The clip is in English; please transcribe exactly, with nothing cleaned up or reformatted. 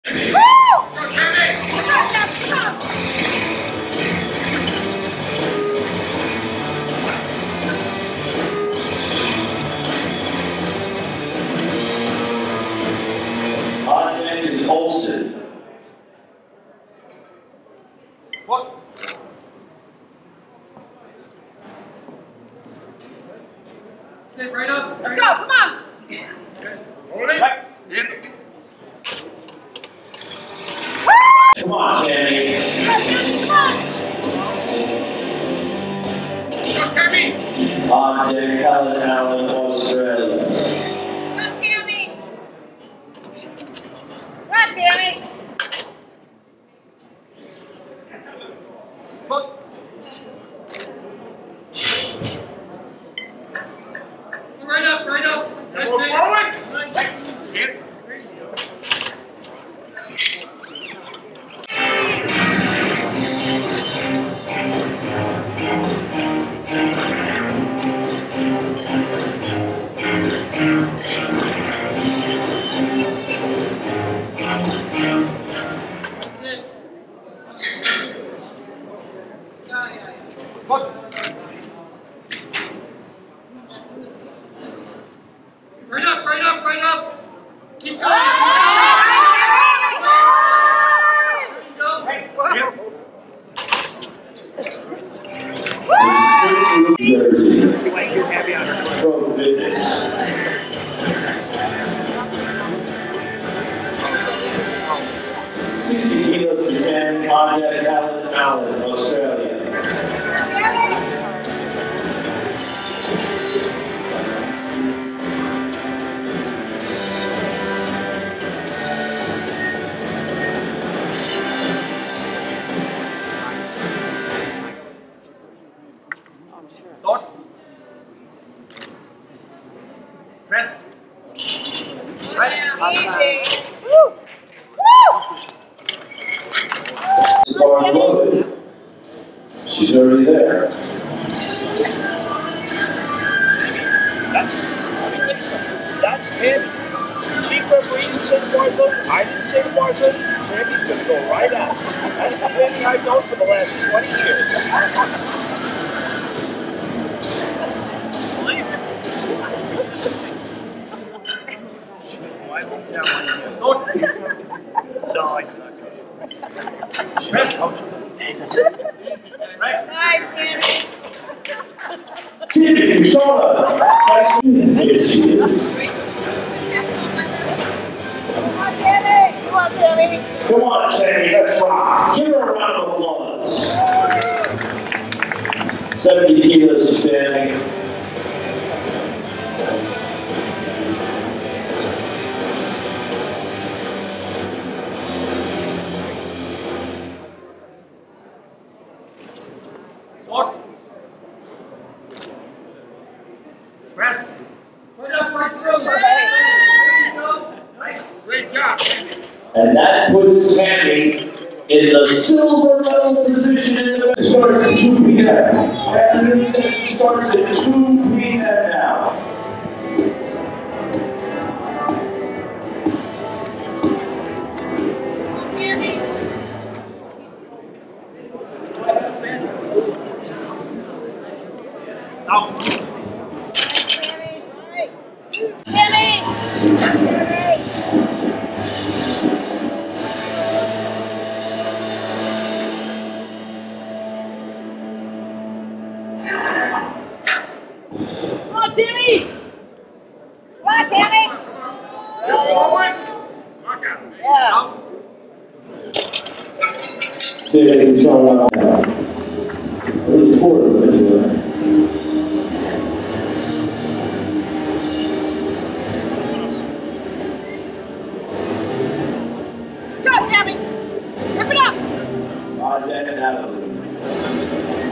What? Okay, right up. Let's right go, up. come on. Okay. Hold it. Right. In. Come on, Tammy. Come on. Go, Tammy. On deck, Helen Allen, Australia. Come on, Tammy. Come on, Tammy. Look. Right up, right up. That's Go it. forward. Nice. In. There you go. Look. Right up, right up, right up. Keep going. There you go. Hey. In. Jersey. She likes your heavy on her. Pro Fitness. sixty kilos to ten, on deck, Helen Allen, Australia. Start. Press. Right. Easy. Woo. Woo. As far as loaded. She's already there. That's, let me tell you something. That's Tammy. Chief referee didn't say the bar's open. I didn't say the bar's open. Tammy's going to go right out. That's the Tammy I've known for the last twenty years. I won't tell you. Start. No, I do not. Press. Right. Nice, Tammy. Tammy Cutrona. Yes, she is. Come on, Tammy. Come on, Tammy. Come on, Tammy, let's rock. Give her a round of applause. seventy kilos to Tammy. Start. Press. Right up, right through. There you go. Right. Great job, Tammy. And that puts Tammy in the silver medal position in the starts at two P M Afternoon session starts at two P M now. Tammy. Now. Tammy. All right. Tammy. Tammy. Come on, Tammy. Come on, Tammy. Go forward. Knock out. Yeah. Out. Tammy Cutrona. At least four of them anyway. Let's go, Tammy. Rip it up. On deck, Natalie.